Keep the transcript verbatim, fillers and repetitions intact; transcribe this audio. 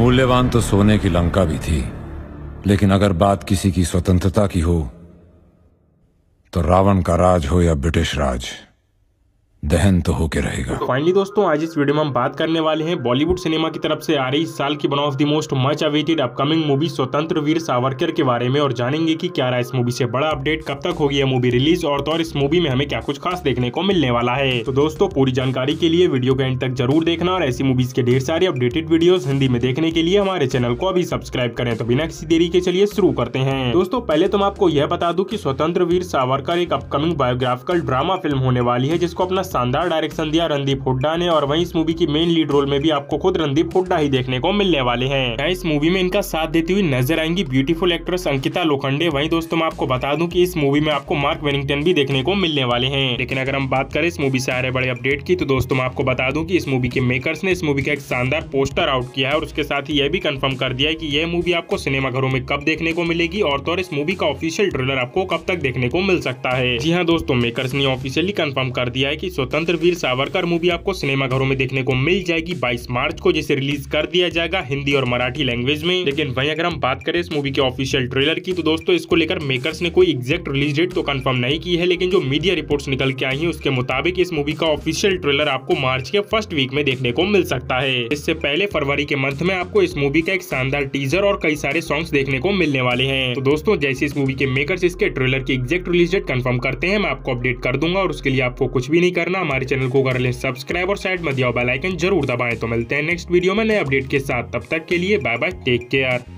मूल्यवान तो सोने की लंका भी थी, लेकिन अगर बात किसी की स्वतंत्रता की हो तो रावण का राज हो या ब्रिटिश राज, दहन तो होके रहेगा। तो फाइनली दोस्तों, आज इस वीडियो में हम बात करने वाले हैं बॉलीवुड सिनेमा की तरफ से आ रही इस साल की one of the most much awaited upcoming movie Swatantra Veer Savarkar के बारे में, और जानेंगे कि क्या रहा इस मूवी से बड़ा अपडेट, कब तक होगी यह मूवी रिलीज, और तो और इस मूवी में हमें क्या कुछ खास देखने को मिलने वाला है। तो दोस्तों, पूरी जानकारी के लिए वीडियो के एंड तक जरूर देखना, और ऐसी मूवीज के ढेर सारे अपडेटेड वीडियो हिंदी में देखने के लिए हमारे चैनल को अभी सब्सक्राइब करें। तो बिना किसी देरी के चलिए शुरू करते हैं। दोस्तों, पहले तो मैं आपको यह बता दूं कि स्वतंत्र वीर सावरकर एक अपकमिंग बायोग्राफिकल ड्रामा फिल्म होने वाली है, जिसको अपना शानदार डायरेक्शन दिया रणदीप हुड्डा ने, और वहीं इस मूवी की मेन लीड रोल में भी आपको खुद रणदीप हुड्डा ही देखने को मिलने वाले हैं। इस मूवी में इनका साथ देती हुई नजर आएंगी ब्यूटीफुल एक्ट्रेस अंकिता लोखंडे। वहीं दोस्तों, मैं आपको बता दूं कि इस मूवी में आपको मार्क वेनिंगटन भी देखने को मिलने वाले हैं। लेकिन अगर हम बात करें इस मूवी से आ रहे बड़े अपडेट की, तो दोस्तों मैं आपको बता दूं कि इस मूवी के मेकर्स ने इस मूवी का एक शानदार पोस्टर आउट किया है, और उसके साथ ही यह भी कंफर्म कर दिया है कि यह मूवी आपको सिनेमा घरों में कब देखने को मिलेगी, और तो और इस मूवी का ऑफिशियल ट्रेलर आपको कब तक देखने को मिल सकता है। जी हाँ दोस्तों, मेकर्स ने ऑफिशियली कंफर्म कर दिया है कि स्वतंत्र वीर सावरकर मूवी आपको सिनेमा घरों में देखने को मिल जाएगी बाईस मार्च को, जिसे रिलीज कर दिया जाएगा हिंदी और मराठी लैंग्वेज में। लेकिन वहीं अगर हम बात करें इस मूवी के ऑफिशियल ट्रेलर की, तो दोस्तों इसको लेकर मेकर्स ने कोई एग्जैक्ट रिलीज डेट तो कंफर्म नहीं की है, लेकिन जो मीडिया रिपोर्ट्स निकल के आई हैं उसके मुताबिक इस मूवी का ऑफिशियल ट्रेलर आपको मार्च के फर्स्ट वीक में देखने को मिल सकता है। इससे पहले फरवरी के मंथ में आपको इस मूवी का एक शानदार टीजर और कई सारे सॉन्ग्स देखने को मिलने वाले हैं। तो दोस्तों, जैसे इस मूवी के मेकर्स इसके ट्रेलर की एग्जैक्ट रिलीज डेट कंफर्म करते हैं, मैं आपको अपडेट कर दूंगा, और उसके लिए आपको कुछ भी नहीं करना, हमारे चैनल को कर लें सब्सक्राइब और साइड में दिया बेल आइकन जरूर दबाएं। तो मिलते हैं नेक्स्ट वीडियो में नए अपडेट के साथ, तब तक के लिए बाय बाय, टेक केयर।